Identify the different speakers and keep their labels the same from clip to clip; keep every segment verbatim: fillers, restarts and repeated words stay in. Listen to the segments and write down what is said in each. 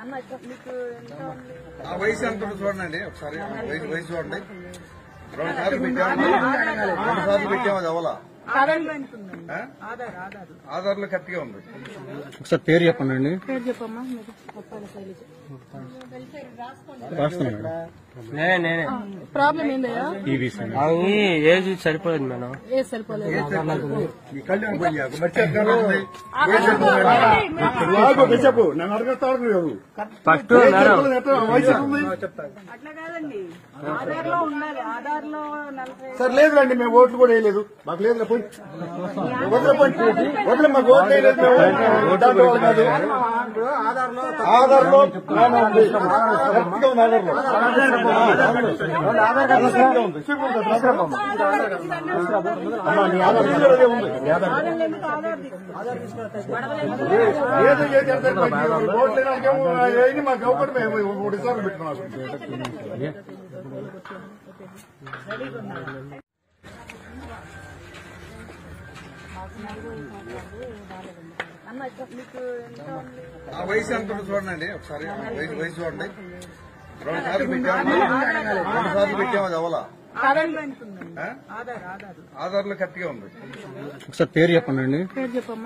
Speaker 1: ఆ వయసు ఎంత ఉంటుంది చూడండి ఒకసారి వయసు వయసు చూడండి. రెండు సార్లు పెట్టాము రెండు సార్లు పెట్టాము అది అవలా ఆధార్ లో కరెక్ట్ గా ఉంది.
Speaker 2: ఒకసారి పేరు చెప్పండి అండి.
Speaker 3: పేరు చెప్పమ్మా.
Speaker 2: నేనే
Speaker 3: ప్రాబ్లం ఏందయ్యా?
Speaker 2: ఏజ్ సరిపోలేదు మేడం.
Speaker 3: ఏ సరిపోలేదు.
Speaker 4: చెప్పు నన్ను అడగస్తాడు
Speaker 2: ఫస్ట్
Speaker 5: అట్లా కాదండి, ఆధార్ లో ఉండాలి. ఆధార్ లో
Speaker 4: సార్ లేదు రండి, మేము ఓట్లు కూడా వేయలేదు. మాకు లేదు పోయి వదిలే పోయి వదిలే మాకు ఓట్లు వేయలేదు. మేము దాంట్లో వాళ్ళు కాదు. ఆధార్ లో ఏదో ఏది మాకు ఒకటి మేము ఒకటి సార్లు పెట్టుకున్నాం.
Speaker 1: ఆ వయసు ఎంత ఉంటుంది చూడండి ఒకసారి వయసు వయసు చూడండి. రెండు సార్లు పెట్టాము రెండు సార్లు పెట్టాము అది అవలా ఆధార్ లో కరెక్ట్ గా ఉంది.
Speaker 2: ఒకసారి పేరు చెప్పండి అండి.
Speaker 3: పేరు చెప్పమ్మా.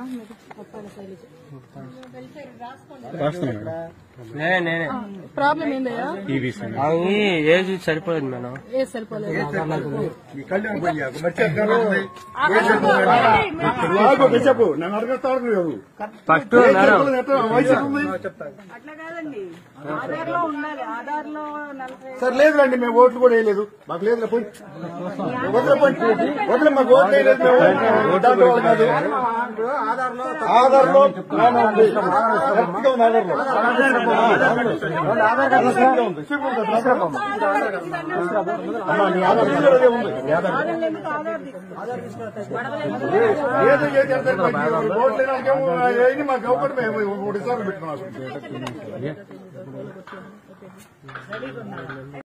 Speaker 2: నేనే
Speaker 3: ప్రాబ్లం ఏందయ్యా?
Speaker 2: ఏజ్ సరిపోలేదు మేడం.
Speaker 3: ఏ సరిపోలేదు.
Speaker 4: చెప్పు నన్ను అడగస్తాడు
Speaker 2: ఫస్ట్
Speaker 5: అట్లా కాదండి, ఆధార్ లో ఉండాలి. ఆధార్ లో
Speaker 4: సార్ లేదు రండి, మేము ఓట్లు కూడా వేయలేదు. మాకు లేదు పోయి వదిలే పోయి వదిలే మాకు ఓట్లు వేయలేదు. మేము దాంట్లో వాళ్ళు కాదు. ఆధార్ లో ఏదో ఏది మాకు ఒకటి మేము ఒకటి సార్లు పెట్టుకున్నాం.